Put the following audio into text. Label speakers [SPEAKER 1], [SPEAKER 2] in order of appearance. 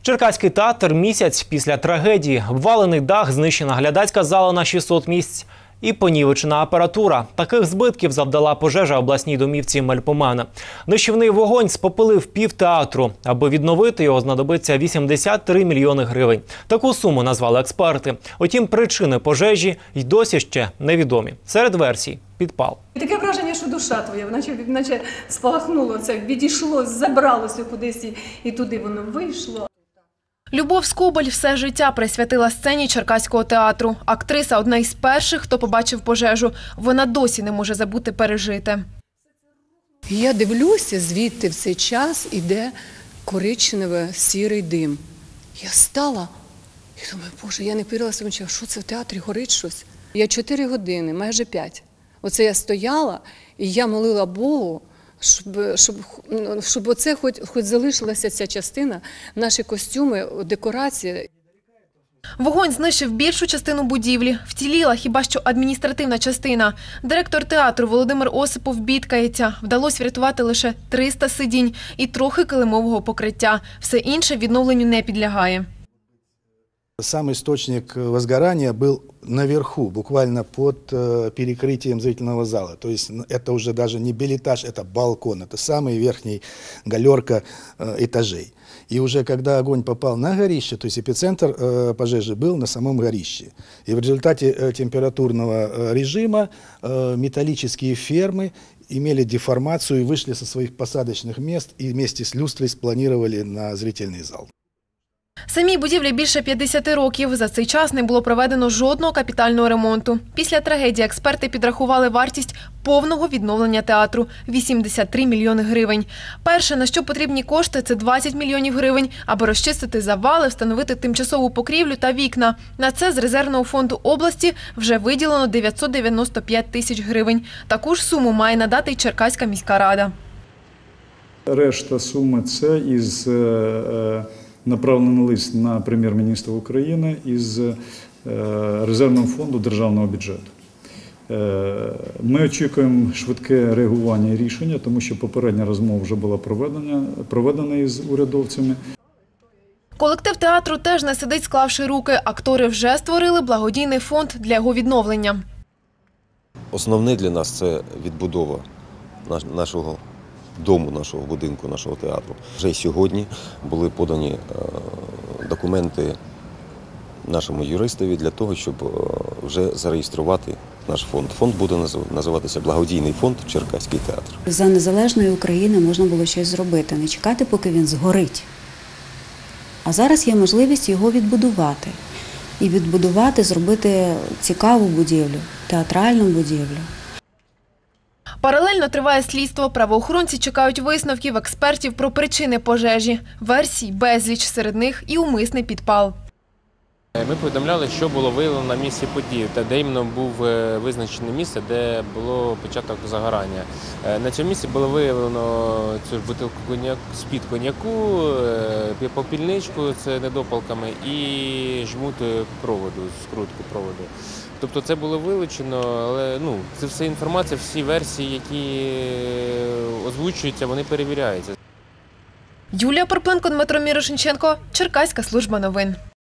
[SPEAKER 1] Черкаський театр місяць після трагедії. Обвалений дах, знищена глядацька зала на 600 місць і понівечена апаратура. Таких збитків завдала пожежа обласній домівці Мельпомена. Нищівний вогонь спопилив півтеатру. Аби відновити його, знадобиться 83 мільйони гривень. Таку суму назвали експерти. Утім, причини пожежі й досі ще невідомі. Серед версій – підпал.
[SPEAKER 2] Таке враження, що душа твоя, наче спалахнуло це, відійшло, забралося кудись і туди воно вийшло.
[SPEAKER 3] Любов Скобель все життя присвятила сцені Черкаського театру. Актриса – одна із перших, хто побачив пожежу. Вона досі не може забути пережите.
[SPEAKER 4] Я дивлюся, звідти в цей час іде коричнево-сірий дим. Я стала і думаю, боже, я не повірила своїм очам, що це в театрі горить щось. Я 4 години, майже 5. Оце я стояла і я молила Богу, щоб оце хоч залишилася ця частина, наші костюми, декорації.
[SPEAKER 3] Вогонь знищив більшу частину будівлі. Вціліла хіба що адміністративна частина. Директор театру Володимир Осипов бідкається. Вдалося врятувати лише 300 сидінь і трохи килимового покриття. Все інше відновленню не підлягає.
[SPEAKER 5] Сам источник возгорания был наверху, буквально под перекрытием зрительного зала. То есть это уже даже не билетаж, это балкон, это самая верхняя галерка этажей. И уже когда огонь попал на горище, то есть эпицентр пожежи был на самом горище. И в результате температурного режима металлические фермы имели деформацию и вышли со своих посадочных мест и вместе с люстрой спланировали на зрительный зал.
[SPEAKER 3] Самій будівлі більше 50 років. За цей час не було проведено жодного капітального ремонту. Після трагедії експерти підрахували вартість повного відновлення театру – 83 мільйони гривень. Перше, на що потрібні кошти – це 20 мільйонів гривень, аби розчистити завали, встановити тимчасову покрівлю та вікна. На це з резервного фонду області вже виділено 995 тисяч гривень. Таку ж суму має надати й Черкаська міська рада.
[SPEAKER 6] Решта суми – це із направлений лист на прем'єр-міністра України із резервного фонду державного бюджету. Ми очікуємо швидке реагування і рішення, тому що попередня розмова вже була проведена із урядовцями.
[SPEAKER 3] Колектив театру теж не сидить, склавши руки. Актори вже створили благодійний фонд для його відновлення.
[SPEAKER 7] Основне для нас – це відбудова нашого дому, нашого будинку, нашого театру. Вже сьогодні були подані документи нашому юристові для того, щоб вже зареєструвати наш фонд. Фонд буде називатися «Благодійний фонд Черкаський театр».
[SPEAKER 8] За незалежної України можна було щось зробити, не чекати, поки він згорить. А зараз є можливість його відбудувати. І відбудувати, зробити цікаву будівлю, театральну будівлю.
[SPEAKER 3] Паралельно триває слідство. Правоохоронці чекають висновків експертів про причини пожежі. Версій безліч, серед них і умисний підпал.
[SPEAKER 9] Ми повідомляли, що було виявлено на місці події, та де іменно був визначене місце, де було початок загорання. На цьому місці було виявлено цю бутилку з-під коньяку, попільничку з недопалками і жмут проводу, скрутку проводу. Тобто це було вилучено, але це все інформація, всі версії, які озвучуються, вони перевіряються.
[SPEAKER 3] Юлія Порпленко, Дмитро Мірошниченко, Черкаська служба новин.